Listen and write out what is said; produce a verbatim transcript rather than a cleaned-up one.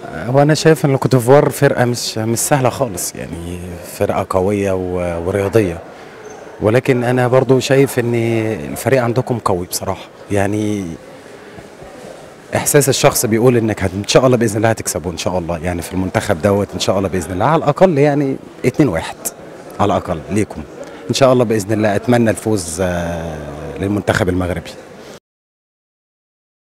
هو انا شايف ان كوت ديفوار فرقه مش مش سهله خالص، يعني فرقه قويه و- ورياضيه. ولكن انا برضو شايف ان الفريق عندكم قوي بصراحه، يعني احساس الشخص بيقول انك هت- ان شاء الله باذن الله هتكسبوا ان شاء الله، يعني في المنتخب دوت ان شاء الله باذن الله على الاقل يعني اتنين واحد على الاقل ليكم ان شاء الله باذن الله. اتمنى الفوز آه، للمنتخب المغربي.